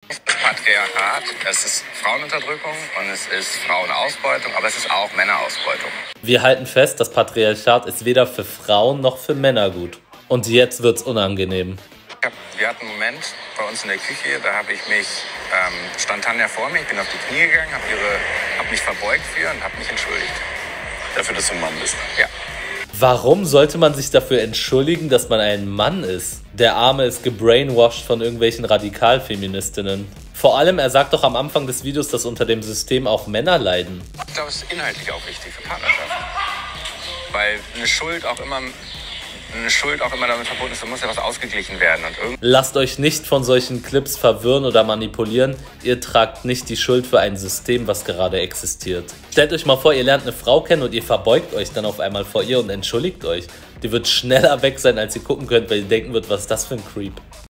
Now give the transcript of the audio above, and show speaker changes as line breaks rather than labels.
Patriarchat, es ist Frauenunterdrückung und es ist Frauenausbeutung, aber es ist auch Männerausbeutung.
Wir halten fest, das Patriarchat ist weder für Frauen noch für Männer gut. Und jetzt wird's unangenehm.
Wir hatten einen Moment bei uns in der Küche, da stand Tanja vor mir, ich bin auf die Knie gegangen, habe mich verbeugt für und habe mich entschuldigt. Dafür, dass du ein Mann bist. Ja.
Warum sollte man sich dafür entschuldigen, dass man ein Mann ist? Der Arme ist gebrainwashed von irgendwelchen Radikalfeministinnen. Vor allem, er sagt doch am Anfang des Videos, dass unter dem System auch Männer leiden.
Ich glaube, es ist inhaltlich auch wichtig für Partnerschaften. Weil eine Schuld auch immer damit verbunden ist, da muss ja was ausgeglichen werden.
Lasst euch nicht von solchen Clips verwirren oder manipulieren. Ihr tragt nicht die Schuld für ein System, was gerade existiert. Stellt euch mal vor, ihr lernt eine Frau kennen und ihr verbeugt euch dann auf einmal vor ihr und entschuldigt euch. Die wird schneller weg sein, als ihr gucken könnt, weil ihr denken wird, was ist das für ein Creep.